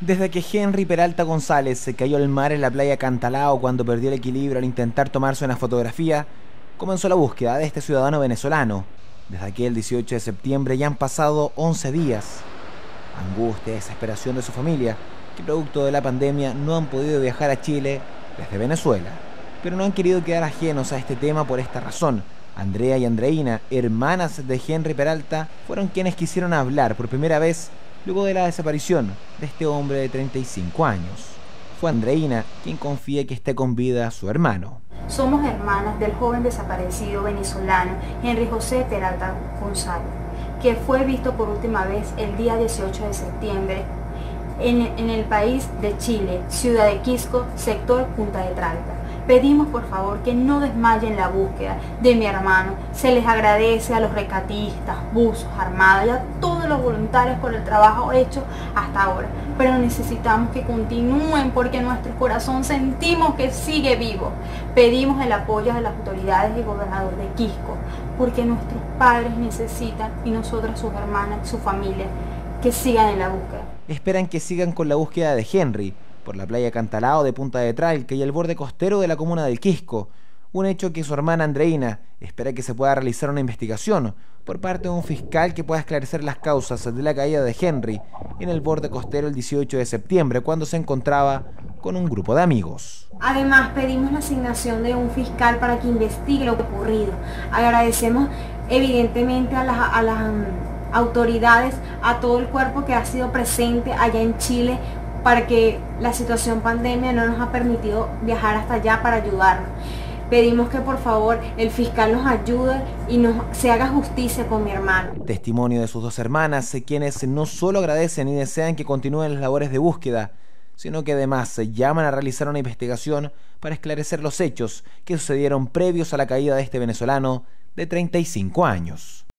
Desde que Henry Peralta González se cayó al mar en la playa Cantalao cuando perdió el equilibrio al intentar tomarse una fotografía, comenzó la búsqueda de este ciudadano venezolano. Desde aquel 18 de septiembre ya han pasado 11 días. Angustia y desesperación de su familia, que producto de la pandemia no han podido viajar a Chile desde Venezuela. Pero no han querido quedar ajenos a este tema por esta razón. Andrea y Andreina, hermanas de Henry Peralta, fueron quienes quisieron hablar por primera vez luego de la desaparición de este hombre de 35 años. Fue Andreina quien confía que esté con vida su hermano. Somos hermanas del joven desaparecido venezolano Henry José Peralta González, que fue visto por última vez el día 18 de septiembre en el país de Chile, ciudad de Quisco, sector Punta de Tralta. Pedimos por favor que no desmayen la búsqueda de mi hermano. Se les agradece a los rescatistas, buzos, armadas y a todos los voluntarios por el trabajo hecho hasta ahora. Pero necesitamos que continúen porque en nuestro corazón sentimos que sigue vivo. Pedimos el apoyo de las autoridades y gobernador de Quisco porque nuestros padres necesitan, y nosotras sus hermanas y su familia, que sigan en la búsqueda. Esperan que sigan con la búsqueda de Henry por la playa Cantalao de Punta de Tralca y el borde costero de la comuna del Quisco, un hecho que su hermana Andreina espera que se pueda realizar una investigación por parte de un fiscal que pueda esclarecer las causas de la caída de Henry en el borde costero el 18 de septiembre cuando se encontraba con un grupo de amigos. Además, pedimos la asignación de un fiscal para que investigue lo ocurrido. Agradecemos evidentemente a las autoridades, a todo el cuerpo que ha sido presente allá en Chile, para que la situación pandemia no nos ha permitido viajar hasta allá para ayudarnos. Pedimos que por favor el fiscal nos ayude y se haga justicia con mi hermano. Testimonio de sus dos hermanas, quienes no solo agradecen y desean que continúen las labores de búsqueda, sino que además se llaman a realizar una investigación para esclarecer los hechos que sucedieron previos a la caída de este venezolano de 35 años.